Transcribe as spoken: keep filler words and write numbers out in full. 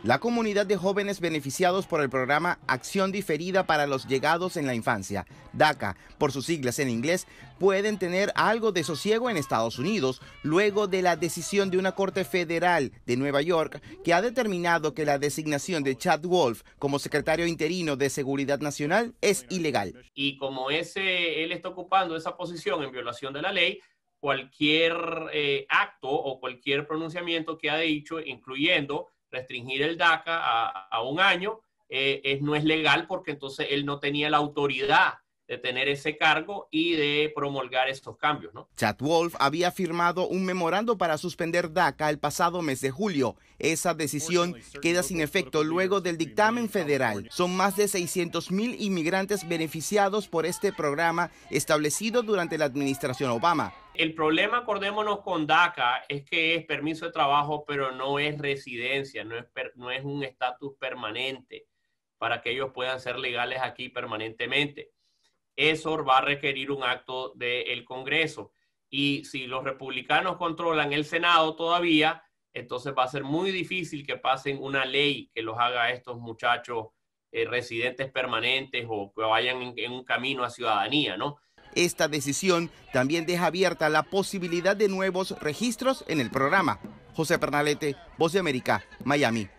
La comunidad de jóvenes beneficiados por el programa Acción Diferida para los Llegados en la Infancia, DACA, por sus siglas en inglés, pueden tener algo de sosiego en Estados Unidos luego de la decisión de una corte federal de Nueva York que ha determinado que la designación de Chad Wolf como secretario interino de Seguridad Nacional es ilegal. Y como ese, él está ocupando esa posición en violación de la ley, cualquier eh, acto o cualquier pronunciamiento que ha dicho, incluyendo restringir el DACA a, a un año, eh, es, no es legal porque entonces él no tenía la autoridad de tener ese cargo y de promulgar estos cambios, ¿no? Chad Wolf había firmado un memorando para suspender DACA el pasado mes de julio. Esa decisión queda sin efecto luego del dictamen federal. Son más de seiscientos mil inmigrantes beneficiados por este programa establecido durante la administración Obama. El problema, acordémonos con DACA, es que es permiso de trabajo, pero no es residencia, no es, per, no es un estatus permanente para que ellos puedan ser legales aquí permanentemente. Eso va a requerir un acto del Congreso. Y si los republicanos controlan el Senado todavía, entonces va a ser muy difícil que pasen una ley que los haga a estos muchachos eh, residentes permanentes o que vayan en, en un camino a ciudadanía, ¿no? Esta decisión también deja abierta la posibilidad de nuevos registros en el programa. José Pernalete, Voz de América, Miami.